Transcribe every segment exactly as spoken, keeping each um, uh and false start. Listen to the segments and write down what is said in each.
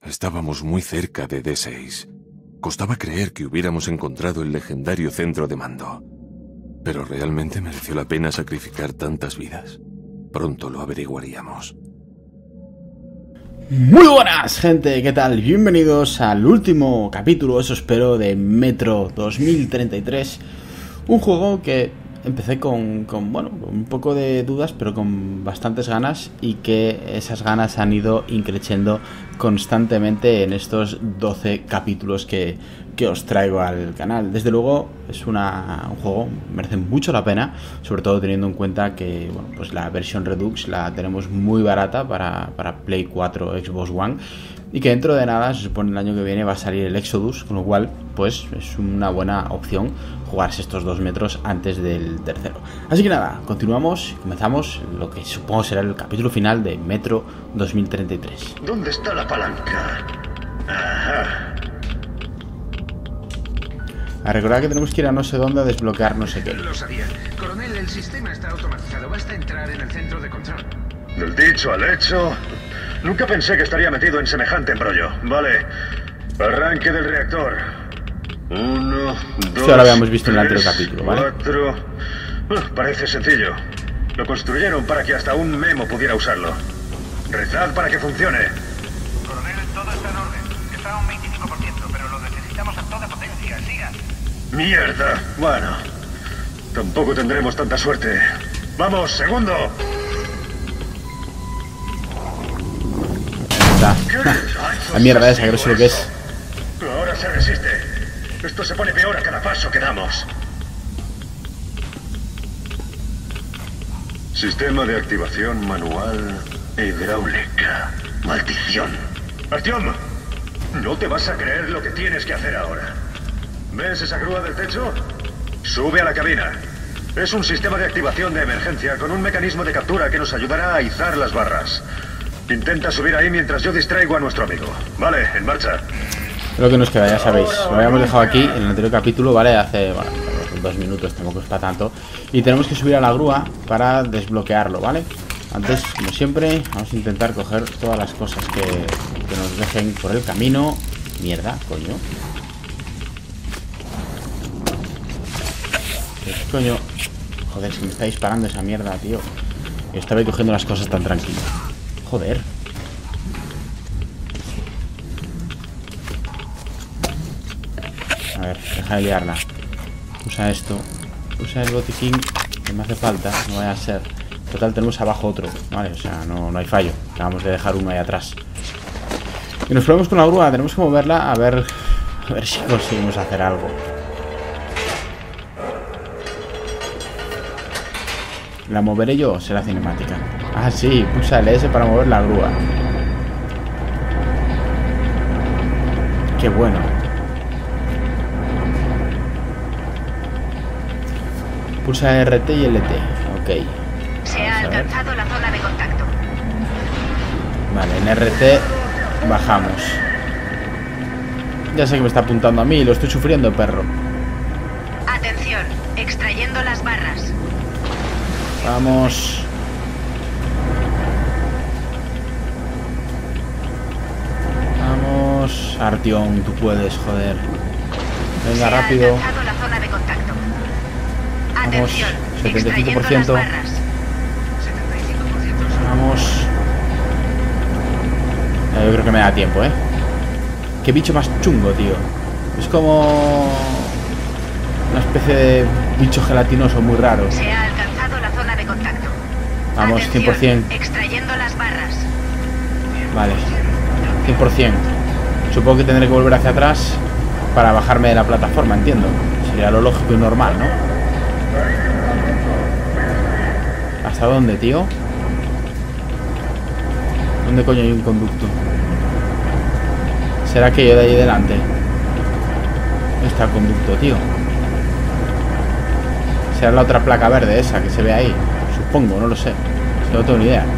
Estábamos muy cerca de D seis. Costaba creer que hubiéramos encontrado el legendario centro de mando. Pero ¿realmente mereció la pena sacrificar tantas vidas? Pronto lo averiguaríamos. Muy buenas, gente, ¿qué tal? Bienvenidos al último capítulo, eso espero, de Metro dos mil treinta y tres. Un juego que empecé con, con, bueno, con un poco de dudas, pero con bastantes ganas, y que esas ganas han ido increciendo constantemente en estos doce capítulos que, que os traigo al canal. Desde luego es una, un juego que merece mucho la pena, sobre todo teniendo en cuenta que bueno, pues la versión Redux la tenemos muy barata para, para Play cuatro, Xbox One, y que dentro de nada, se supone el año que viene, va a salir el Exodus, con lo cual pues es una buena opción jugarse estos dos metros antes del tercero. Así que nada, continuamos y comenzamos lo que supongo será el capítulo final de Metro dos mil treinta y tres. ¿Dónde está la palanca? Ajá. A recordar que tenemos que ir a no sé dónde a desbloquear no sé qué. Lo sabía. Coronel, el sistema está automatizado. Basta entrar en el centro de control. Del dicho al hecho, nunca pensé que estaría metido en semejante embrollo. Vale, arranque del reactor. Uno, dos, Esto ya lo habíamos visto tres, en el anterior capítulo, ¿vale? Cuatro. Uh, parece sencillo. Lo construyeron para que hasta un memo pudiera usarlo. Rezad para que funcione. Coronel, todo está en orden. Está a un veinticinco por ciento, pero lo necesitamos a toda potencia. Siga. Mierda. Bueno, tampoco tendremos tanta suerte. ¡Vamos, segundo! Está. La mierda esa, que no sé lo que es. Ahora se resiste. Esto se pone peor a cada paso que damos. Sistema de activación manual e hidráulica. Maldición. Artyom, no te vas a creer lo que tienes que hacer ahora. ¿Ves esa grúa del techo? Sube a la cabina. Es un sistema de activación de emergencia con un mecanismo de captura que nos ayudará a izar las barras. Intenta subir ahí mientras yo distraigo a nuestro amigo. Vale, en marcha. Lo que nos queda, ya sabéis, lo habíamos dejado aquí en el anterior capítulo, ¿vale? Hace, bueno, dos minutos, tampoco es para tanto. Y tenemos que subir a la grúa para desbloquearlo, ¿vale? Antes, como siempre, vamos a intentar coger todas las cosas que, que nos dejen por el camino. Mierda, coño. ¿Qué coño? Joder, se me está disparando esa mierda, tío. Yo estaba ahí cogiendo las cosas tan tranquilo. Joder. A ver, deja de liarla. Usa esto. Usa el botiquín que me hace falta. No vaya a ser. Total, tenemos abajo otro. Vale, o sea, no, no hay fallo. Acabamos de dejar uno ahí atrás. Y nos probamos con la grúa. Tenemos que moverla a ver. A ver si conseguimos hacer algo. ¿La moveré yo o será cinemática? Ah, sí, pulsa el S para mover la grúa. Qué bueno. Pulsa R T y L T. Ok. Se ha alcanzado la zona de contacto. Vale, en R T bajamos. Ya sé que me está apuntando a mí y lo estoy sufriendo, perro. Atención, extrayendo las barras. Vamos. Vamos. Artyom, tú puedes, joder. Venga, Se rápido. ha alcanzado la zona de contacto. Vamos, Atención, setenta y cinco por ciento. extrayendo las barras. setenta y cinco por ciento. Vamos. Ya, yo creo que me da tiempo, ¿eh? Qué bicho más chungo, tío. Es como una especie de bicho gelatinoso muy raro. Se ha alcanzado la zona de contacto. Vamos, Atención, cien por cien. extrayendo las barras. Vale, cien por cien. Supongo que tendré que volver hacia atrás para bajarme de la plataforma, entiendo. Sería lo lógico y normal, ¿no? ¿Hasta dónde, tío? ¿Dónde coño hay un conducto? ¿Será aquello de ahí delante? ¿Dónde está el conducto, tío? ¿Será la otra placa verde esa que se ve ahí? Supongo, no lo sé. No tengo ni idea.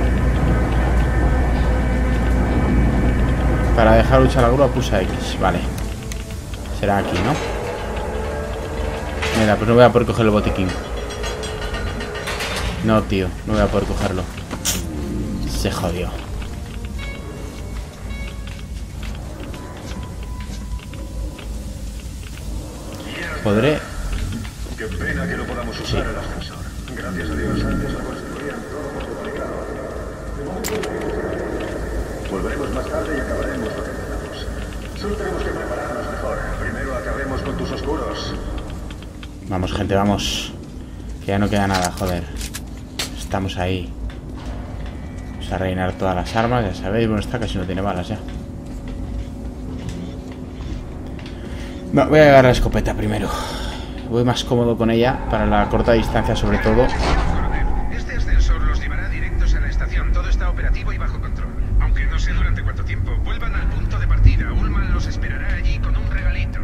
Para dejar luchar la grúa pulsa X. Vale. Será aquí, ¿no? Mira, pues no voy a poder coger el botiquín. No, tío, no voy a poder cogerlo. Se jodió. podré... Qué pena que no podamos usar el ascensor. Gracias a Dios antes lo construían todo complicado. Volveremos más tarde y acabaremos lo que empezamos. Solo tenemos que prepararnos mejor. Primero acabemos con tus oscuros. Vamos, gente, vamos. Que ya no queda nada, joder. Estamos ahí. Vamos a rellenar todas las armas, ya sabéis. Bueno, esta casi no tiene balas ya. No, voy a llevar la escopeta primero. Voy más cómodo con ella para la corta distancia, sobre todo. Este ascensor los llevará directos a la estación. Todo está operativo y bajo control. Aunque no sé durante cuánto tiempo. Vuelvan al punto de partida. Ullman los esperará allí con un regalito.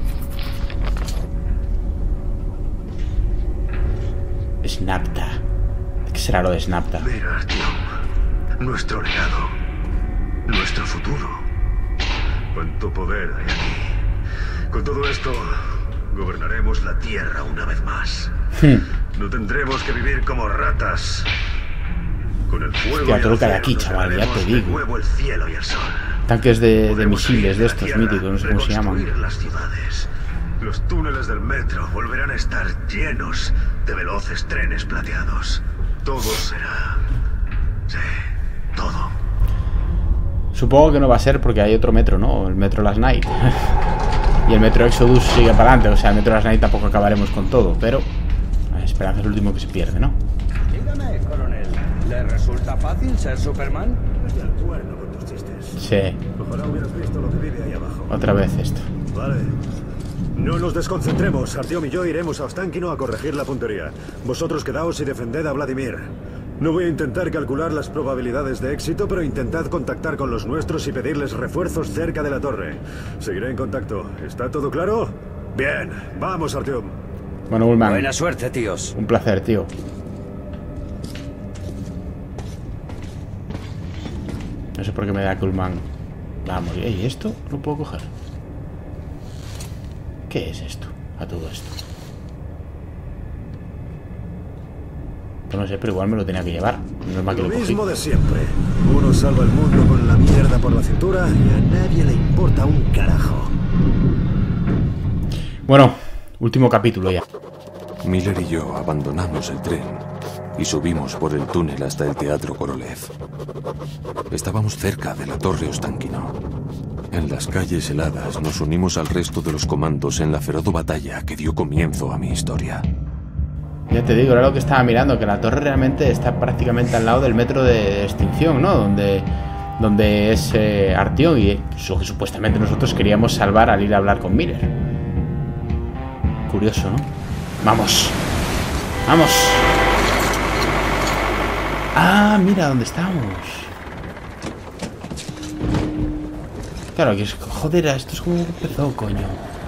Snapta. ¿Qué será lo de Snapta? Mira, Artyom. Nuestro legado. Nuestro futuro. Cuánto poder hay aquí. Con todo esto, gobernaremos la Tierra una vez más. Hmm. No tendremos que vivir como ratas. Con el fuego Hostia, y todo el lo que hay acero aquí, nos chaval, ya te ganaremos de digo. nuevo el cielo y el sol. Tanques de, de Podremos misiles salir de la estos Tierra, míticos, no sé cómo se llaman. reconstruir las ciudades. Los túneles del metro volverán a estar llenos de veloces trenes plateados. Todo será... Sí, todo. Supongo que no va a ser porque hay otro metro, ¿no? El metro Last Night. Y el metro Exodus sigue para adelante. O sea, el metro Last Night tampoco acabaremos con todo. Pero la esperanza es lo último que se pierde, ¿no? Dígame, coronel, ¿le resulta fácil ser Superman? Estoy al cuerno con tus chistes. Sí, Ojalá hubieras visto lo que vive ahí abajo. otra vez esto. Vale. No nos desconcentremos. Artyom y yo iremos a Ostankino a corregir la puntería. Vosotros quedaos y defended a Vladimir. No voy a intentar calcular las probabilidades de éxito, pero intentad contactar con los nuestros y pedirles refuerzos cerca de la torre. Seguiré en contacto. ¿Está todo claro? Bien. Vamos, Artyom. Bueno, Ullman, Buena suerte, tíos. un placer, tío. No sé por qué me da que Ullman va a morir. Ey, ¿esto lo puedo coger? ¿Qué es esto? A todo esto. No sé, pero igual me lo tenía que llevar. No es más que Lo lo cogí. mismo de siempre. Uno salva el mundo con la mierda por la cintura y a nadie le importa un carajo. Bueno, último capítulo ya. Miller y yo abandonamos el tren y subimos por el túnel hasta el Teatro Korolev. Estábamos cerca de la Torre Ostankino. En las calles heladas nos unimos al resto de los comandos en la feroz batalla que dio comienzo a mi historia. Ya te digo, era lo que estaba mirando, que la torre realmente está prácticamente al lado del metro de extinción, ¿no? Donde, donde es eh, Artyom y su, supuestamente nosotros queríamos salvar al ir a hablar con Miller. Curioso, ¿no? Vamos. Vamos. Ah, mira dónde estamos. Claro, que es... Joder, esto es como empezó, coño.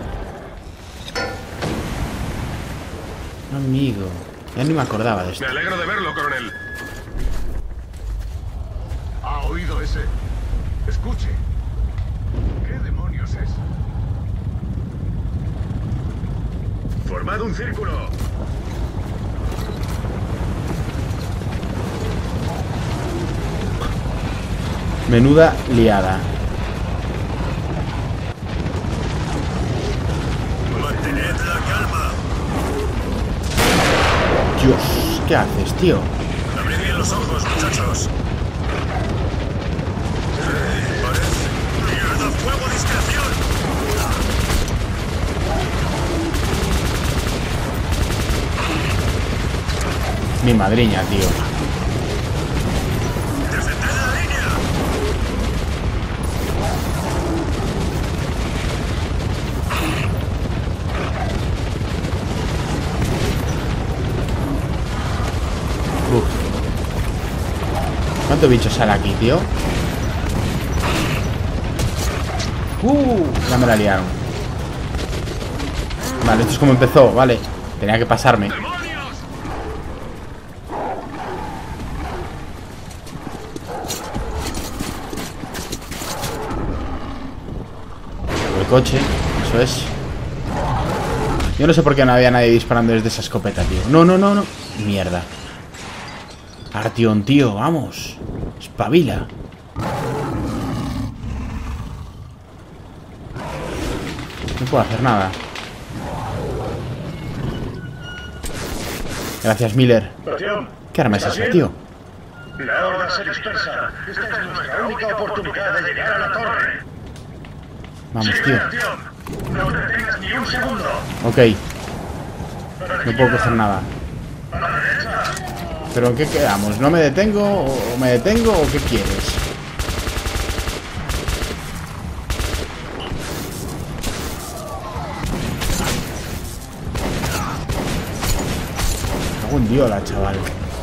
Amigo, ya ni me acordaba de esto. Me alegro de verlo, coronel. ¿Ha oído ese? Escuche. ¿Qué demonios es? Formad un círculo. Menuda liada. Mantened la calma. Dios, ¿qué haces, tío? Abrid bien los ojos, muchachos. Parece. ¡Mierda, fuego, discreción! Mi madriña, tío. ¡Defended la línea! Uf. ¿Cuánto bicho sale aquí, tío? Uh, ya me la liaron. Vale, esto es como empezó, vale. Tenía que pasarme. El coche, eso es. Yo no sé por qué no había nadie disparando desde esa escopeta, tío. No, no, no, no. Mierda. Artyom, tío, vamos. Espabila. No puedo hacer nada. Gracias, Miller. Acción. ¿Qué arma es ¿Estás esa, bien? tío? La horda se dispersa. Esta es nuestra única oportunidad de llegar a la torre. Vamos, Sigue tío. la acción. No te detengas ni un segundo. Ok. No puedo coger nada. A la derecha. ¿Pero en qué quedamos? ¿No me detengo o me detengo o qué quieres? Me cago en Diola, chaval.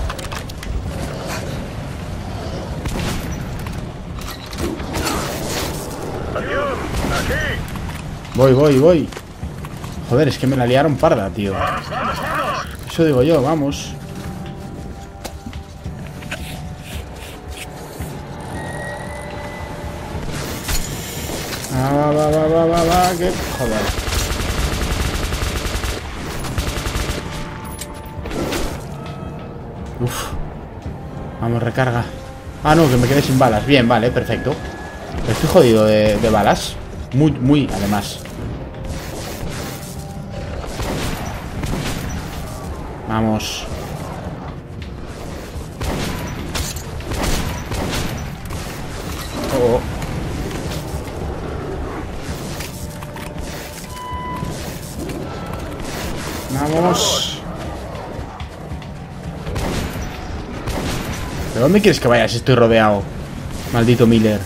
Acción. Aquí. Voy, voy, voy. Joder, es que me la liaron parda, tío. Vamos, vamos, vamos. Eso digo yo, vamos. Ah, va, va, va, va, va, va, que... Joder. Uf. Vamos, recarga. Ah, no, que me quedé sin balas. Bien, vale, perfecto. Estoy jodido de, de balas. Muy, muy, además. Vamos. Oh, oh. Vamos. ¿De dónde quieres que vaya si estoy rodeado? Maldito Miller.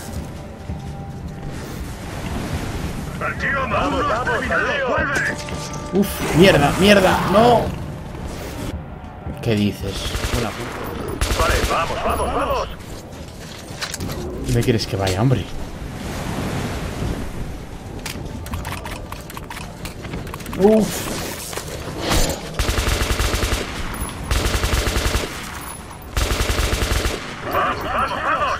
Acción. Vamos, vamos, vuelve. Uf, mierda, mierda, no. ¿Qué dices? Buena puta. Vale, vamos, vamos, vamos. ¿Dónde quieres que vaya, hombre? Uf. Vamos, vamos, vamos.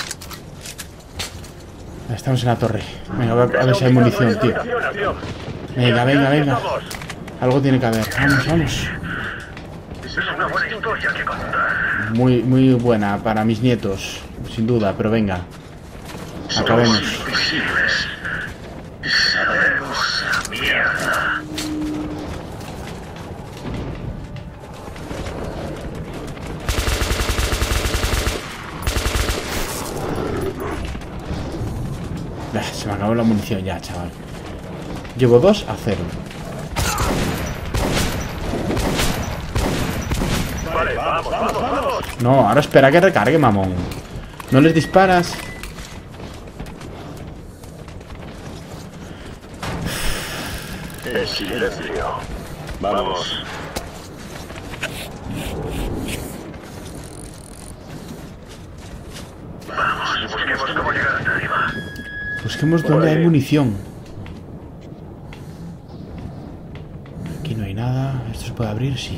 Estamos en la torre. Venga, a ver, a ver si hay munición, tío. Acción, acción. Venga, venga, venga. Algo tiene que haber. Vamos, vamos. Es una buena historia que contar. Muy, muy buena para mis nietos, sin duda, pero venga. Acabemos. Invisibles. Sabemos a mierda. Bah, se me acabó la munición ya, chaval. Llevo dos a cero. Vale, vamos, vamos, vamos. No, ahora espera que recargue, mamón. No les disparas. En silencio. Vamos. Vamos, busquemos cómo llegar hasta arriba. Busquemos donde hay munición. Aquí no hay nada. ¿Esto se puede abrir? Sí.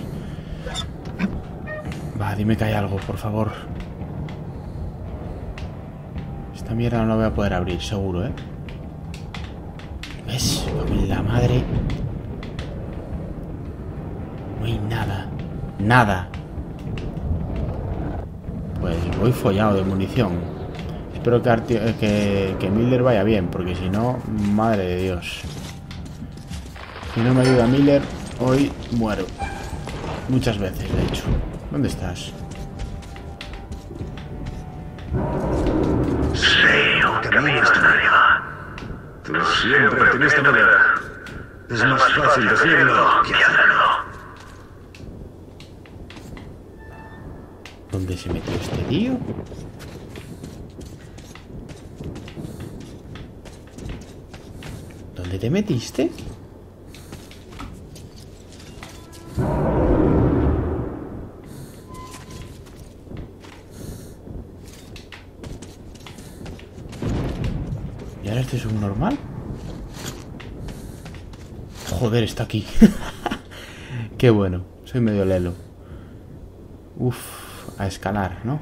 Va, dime que hay algo, por favor. Esta mierda no la voy a poder abrir, seguro, ¿eh? ¿Ves? Con la madre. No hay nada. Nada. Pues voy follado de munición. Espero que, Arti- que, que Miller vaya bien, porque si no, madre de Dios. Si no me ayuda Miller, hoy muero. Muchas veces, de hecho. ¿Dónde estás? Sí, un camino hasta arriba. Tú siempre tienes esta manera. Es más fácil decirlo que hacerlo. ¿Dónde se metió este tío? ¿Dónde te metiste? ¿Y ahora este es un normal? Joder, está aquí. Qué bueno, soy medio lelo. Uf, a escalar, ¿no?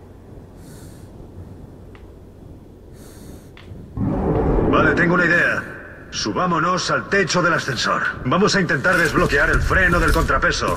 Vale, tengo una idea. Subámonos al techo del ascensor. Vamos a intentar desbloquear el freno del contrapeso.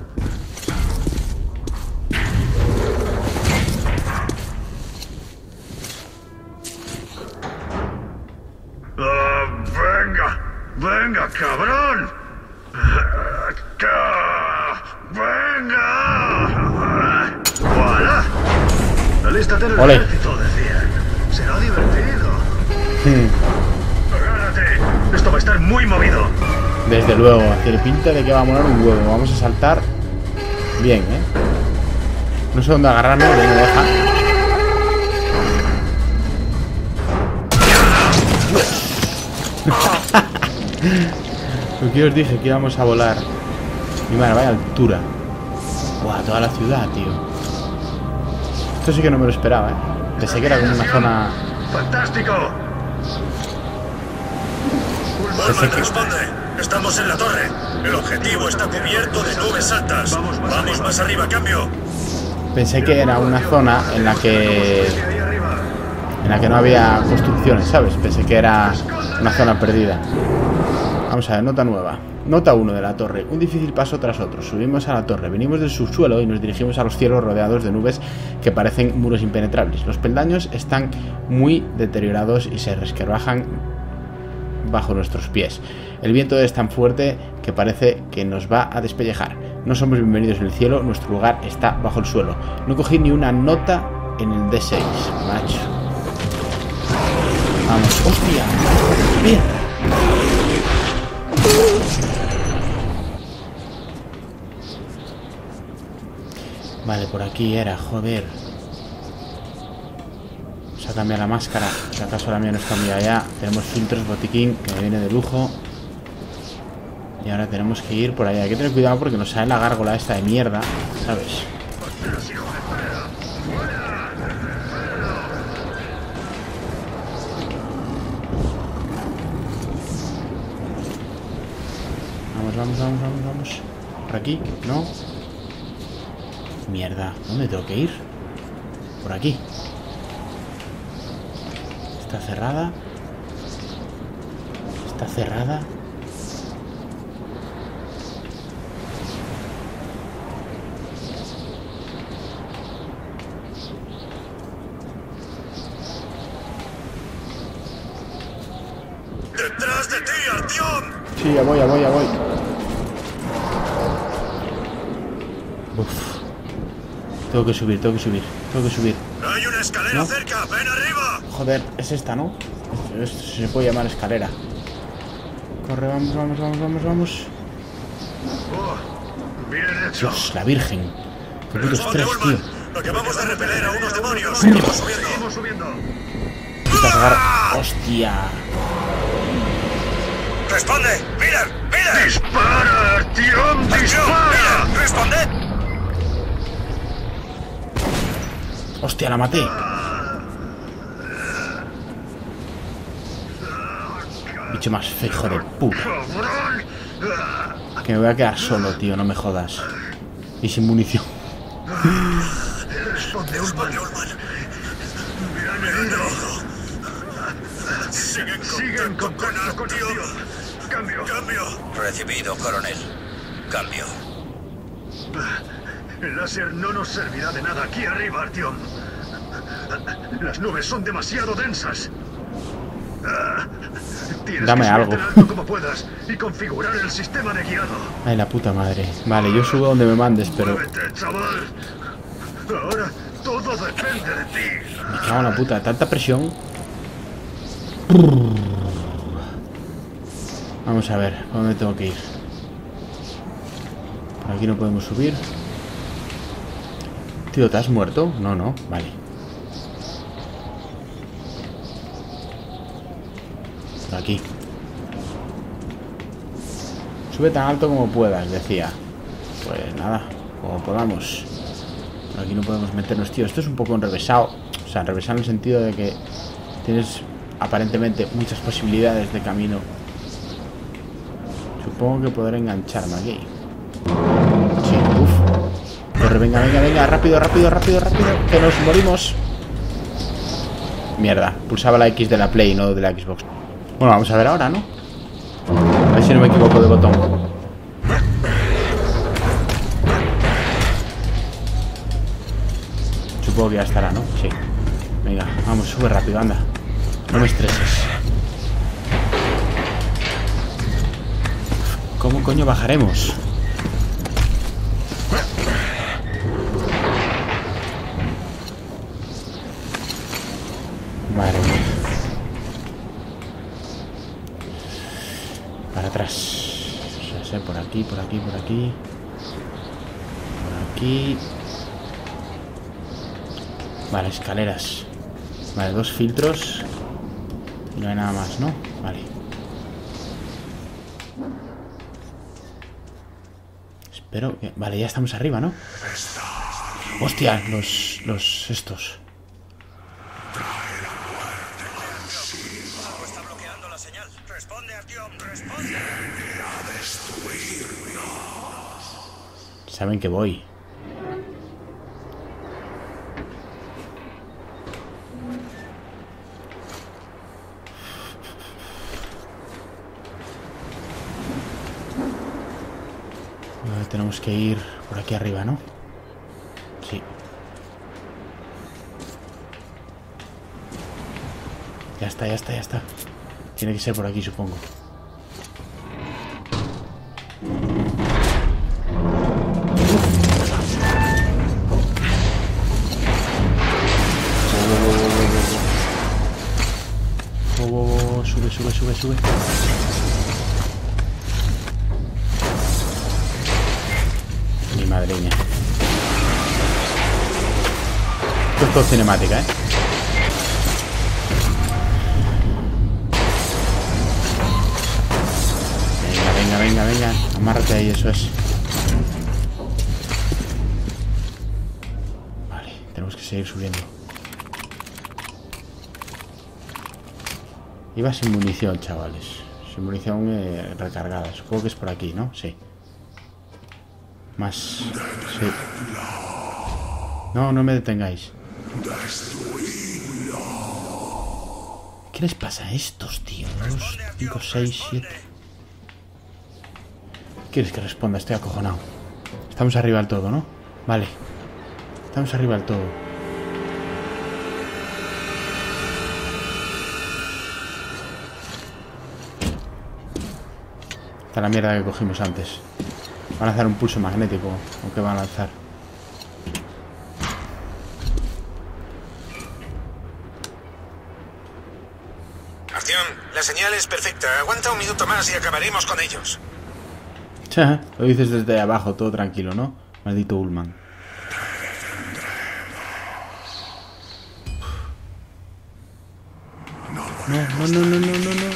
Ah, venga, venga, cabrón. Ah, Venga. ¡Venga! ¡Voilà! Alístate en el Ole. ejército, decían. Será divertido. Hmm. Agárrate. Esto va a estar muy movido. Desde luego, tiene pinta de que va a molar un huevo. Vamos a saltar bien, ¿eh? No sé dónde agarrarme, pero me deja. Lo que os dije, que íbamos a volar. Y madre, vaya altura. Buah, toda la ciudad, tío. Esto sí que no me lo esperaba, ¿eh? Pensé que era como una zona... ¡Fantástico! Pensé que... responde. Estamos en la torre. El objetivo está cubierto de nubes altas. Vamos más, Vamos más arriba, cambio. Pensé que era una zona en la que... En la que no había construcciones, ¿sabes? Pensé que era una zona perdida. Vamos a ver, nota nueva. Nota uno de la torre. Un difícil paso tras otro. Subimos a la torre, venimos del subsuelo y nos dirigimos a los cielos rodeados de nubes que parecen muros impenetrables. Los peldaños están muy deteriorados y se resquebrajan bajo nuestros pies. El viento es tan fuerte que parece que nos va a despellejar. No somos bienvenidos en el cielo, nuestro lugar está bajo el suelo. No cogí ni una nota en el D seis, macho. Vamos, hostia, mira. Vale, por aquí era, joder. Vamos a cambiar la máscara. Si acaso la mía no está muy allá. Tenemos filtros, botiquín, que me viene de lujo. Y ahora tenemos que ir por allá. Hay que tener cuidado porque nos sale la gárgola esta de mierda, ¿sabes? Vamos, vamos, vamos, vamos, vamos. ¿Por aquí? ¿No? Mierda, ¿dónde tengo que ir? Por aquí. Está cerrada. Está cerrada. ¡Detrás de ti, Artyom! Sí, ya voy, ya voy, ya voy. Uf. Tengo que subir, tengo que subir, tengo que subir. ¡Hay una escalera ¿No? cerca! ¡Ven arriba! Joder, es esta, ¿no? Esto se puede llamar escalera. Corre, vamos, vamos, vamos, vamos, vamos. Oh, bien hecho. Dios, la virgen. Qué puto Responde, estrés, tío. Ullman. Acabamos de repeler a unos demonios. Seguimos subiendo. Seguimos subiendo. Putas gar- Hostia. ¡Responde! ¡Miller! ¡Miller! ¡Dispara, Artyom! ¡Dispara! ¡Miller! ¡Responde! Hostia, la maté. Bicho más feo, hijo de puta. Que me voy a quedar solo, tío, no me jodas. Y sin munición. Responde, Ullman. Me han herido. Sigue en contacto con Artyom. Cambio. Cambio. Recibido, coronel. Cambio. El láser no nos servirá de nada aquí arriba, Artyom. Las nubes son demasiado densas. Tienes Dame que algo. subirte en alto como puedas y configurar el sistema de guiado. Ay, la puta madre. Vale, yo subo donde me mandes, pero... Muévete, chaval. Ahora todo depende de ti. Me cago en la puta, tanta presión. Vamos a ver, ¿a dónde tengo que ir? Por aquí no podemos subir. Tío, ¿te has muerto? No, no, vale. Por aquí. Sube tan alto como puedas, decía. Pues nada, como podamos. Por aquí no podemos meternos, tío. Esto es un poco enrevesado. O sea, enrevesado en el sentido de que tienes aparentemente muchas posibilidades de camino. Supongo que podré engancharme aquí. Sí, uff. Corre, venga, venga, venga, rápido, rápido, rápido, rápido. Que nos morimos. Mierda, pulsaba la X de la Play, no de la Xbox. Bueno, vamos a ver ahora, ¿no? A ver si no me equivoco de botón. Supongo que ya estará, ¿no? Sí. Venga, vamos, sube rápido, anda. No me estreses. ¿Cómo coño bajaremos? Para atrás. O sea, por aquí, por aquí, por aquí. Por aquí. Vale, escaleras. Vale, dos filtros. Y no hay nada más, ¿no? Vale. Espero que... Vale, ya estamos arriba, ¿no? Hostia, los... Los... Estos. Está bloqueando la señal. Responde, Artyom, responde. Saben que voy. Tenemos que ir por aquí arriba, ¿no? Sí. Ya está, ya está, ya está. Tiene que ser por aquí, supongo. Oh, oh, oh, sube, sube, sube, sube. Mi madre mía. Esto es todo cinemática, ¿eh? Venga, venga, venga, venga. Amárrate ahí, eso es. Vale, tenemos que seguir subiendo. Iba sin munición, chavales. Sin munición eh, recargada. Supongo que es por aquí, ¿no? Sí. Más... Sí. No, no me detengáis. ¿Qué les pasa a estos, tío? Dos, cinco, seis, siete... ¿Quieres que responda? Estoy acojonado. Estamos arriba del todo, ¿no? Vale. Estamos arriba del todo. Está la mierda que cogimos antes. Van a lanzar un pulso magnético. ¿O qué van a lanzar? Artyom, la señal es perfecta. Aguanta un minuto más y acabaremos con ellos. Lo dices desde abajo, todo tranquilo, ¿no? Maldito Ullman. No, no, no, no, no, no, no.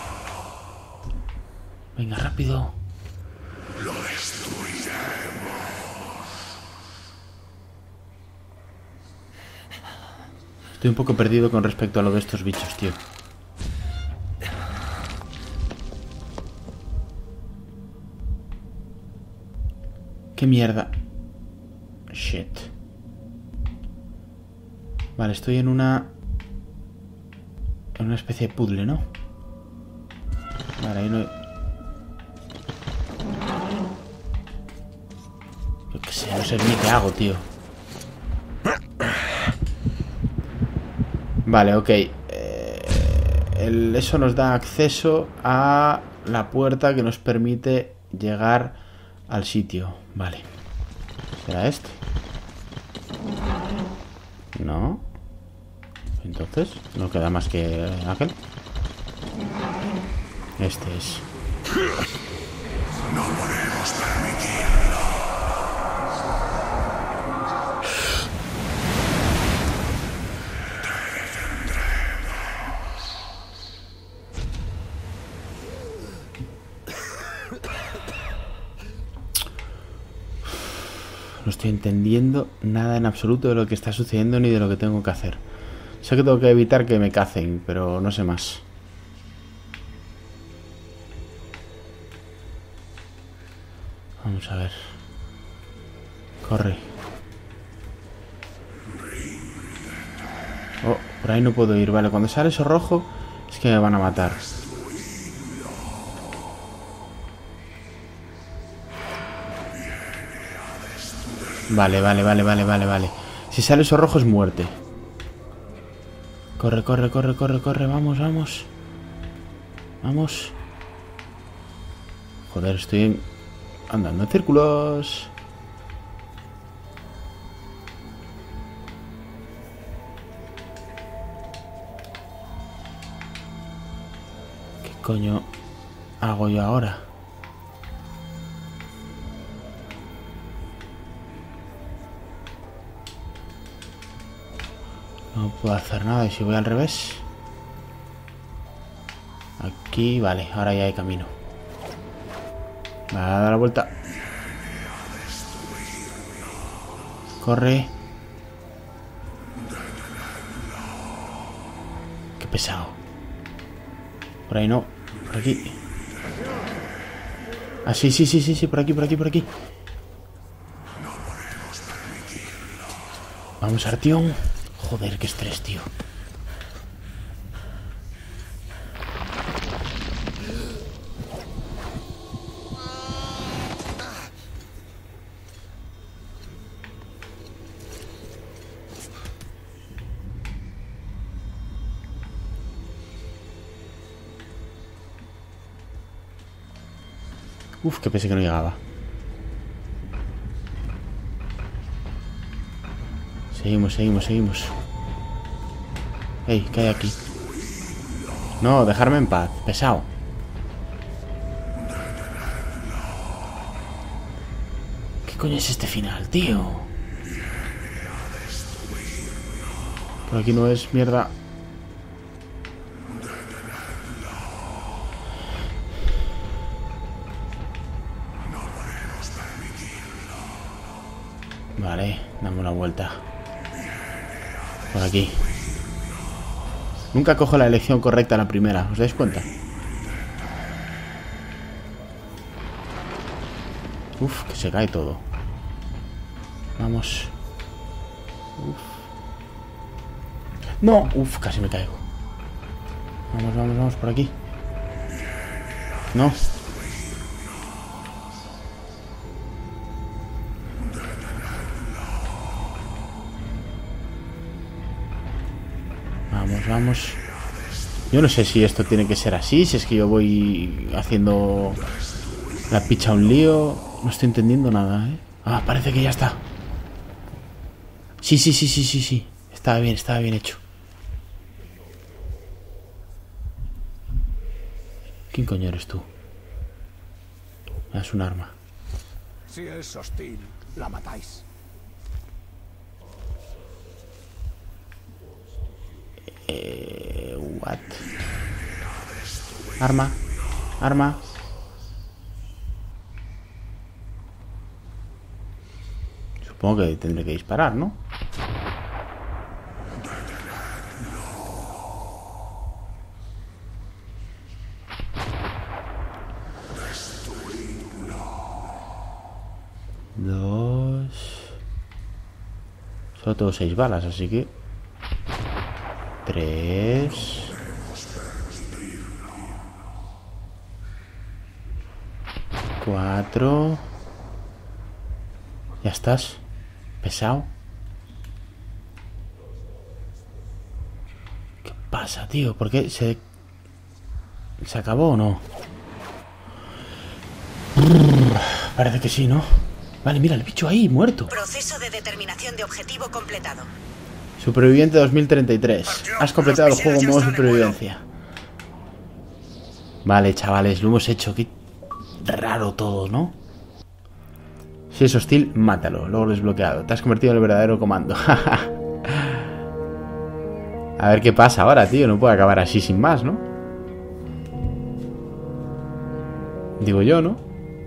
Venga, rápido. Lo destruiremos. Estoy un poco perdido con respecto a lo de estos bichos, tío. ¿Qué mierda? Shit. Vale, estoy en una... En una especie de puzzle, ¿no? Vale, ahí no hay... Yo qué sé, no sé ni qué hago, tío. Vale, ok. Eh, el, eso nos da acceso a la puerta que nos permite llegar al sitio. Vale. ¿Será este? No. Entonces, no queda más que aquel. Este es. No podemos permitirlo. No estoy entendiendo nada en absoluto de lo que está sucediendo ni de lo que tengo que hacer. Sé que tengo que evitar que me cacen, pero no sé más. Vamos a ver. Corre. Oh, por ahí no puedo ir. Vale, cuando sale eso rojo es que me van a matar. Vale, vale, vale, vale, vale, vale. Si sale eso rojo es muerte. Corre, corre, corre, corre, corre. Vamos, vamos. Vamos. Joder, estoy andando en círculos. ¿Qué coño? hago yo ahora? No puedo hacer nada. ¿Y si voy al revés? Aquí, vale, ahora ya hay camino. Me va a dar la vuelta. Corre. Qué pesado. Por ahí no. Por aquí. Ah, sí, sí, sí, sí, sí. Por aquí, por aquí, por aquí. Vamos, Artyom. Joder, qué estrés, tío. Uf, que pensé que no llegaba. Seguimos, seguimos, seguimos. Ey, ¿qué hay aquí? No, dejarme en paz, pesado. ¿Qué coño es este final, tío? Por aquí no es mierda. Vale, dame una vuelta. Por aquí. Nunca cojo la elección correcta en la primera, ¿os dais cuenta? Uf, que se cae todo. Vamos. Uf. No, uf, casi me caigo. Vamos, vamos, vamos, por aquí. No. Vamos, vamos. Yo no sé si esto tiene que ser así, si es que yo voy haciendo la picha un lío. No estoy entendiendo nada, ¿eh? Ah, parece que ya está. Sí, sí, sí, sí, sí, sí. Estaba bien, estaba bien hecho. ¿Quién coño eres tú? Me das un arma. Si es hostil, la matáis. Eh, what? Arma, arma. Supongo que tendré que disparar, ¿no? Dos. Solo tengo seis balas, así que tres. Cuatro. Ya estás. Pesado. ¿Qué pasa, tío? ¿Por qué se... ¿Se acabó o no? Parece que sí, ¿no? Vale, mira, el bicho ahí, muerto. Proceso de determinación de objetivo completado. Superviviente dos mil treinta y tres. Has completado el juego modo supervivencia. Vale, chavales, lo hemos hecho. Qué raro todo, ¿no? Si es hostil, mátalo. Luego desbloqueado. Te has convertido en el verdadero comando. A ver qué pasa ahora, tío. No puede acabar así sin más, ¿no? Digo yo, ¿no?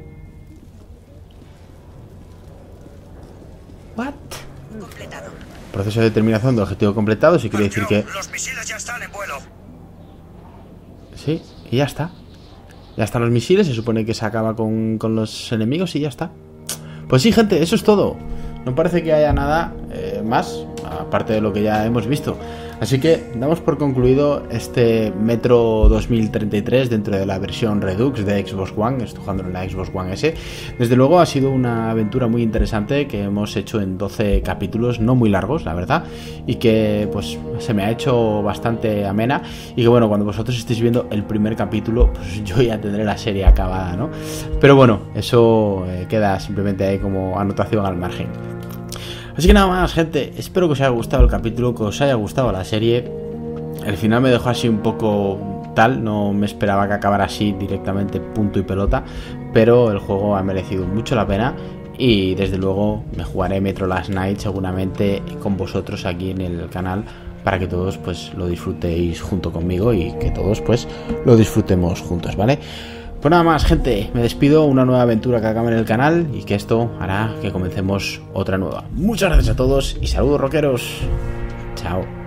What? Completado. Proceso de determinación de objetivo completado. Si quiere decir que... Los misiles ya están en vuelo. Sí, y ya está. Ya están los misiles. Se supone que se acaba con, con los enemigos y ya está. Pues sí, gente, eso es todo. No parece que haya nada eh, más, aparte de lo que ya hemos visto. Así que damos por concluido este Metro dos mil treinta y tres dentro de la versión Redux de Xbox One. Estoy jugando en la Xbox One S. Desde luego ha sido una aventura muy interesante que hemos hecho en doce capítulos, no muy largos, la verdad, y que pues se me ha hecho bastante amena. Y que bueno, cuando vosotros estéis viendo el primer capítulo, pues yo ya tendré la serie acabada, ¿no? Pero bueno, eso eh, queda simplemente ahí como anotación al margen. Así que nada más, gente, espero que os haya gustado el capítulo, que os haya gustado la serie. El final me dejó así un poco tal, no me esperaba que acabara así directamente, punto y pelota, pero el juego ha merecido mucho la pena y desde luego me jugaré Metro Last Night seguramente con vosotros aquí en el canal para que todos pues lo disfrutéis junto conmigo y que todos pues lo disfrutemos juntos, ¿vale? Pues nada más, gente, me despido, una nueva aventura que acaba en el canal y que esto hará que comencemos otra nueva. Muchas gracias a todos y saludos rockeros. Chao.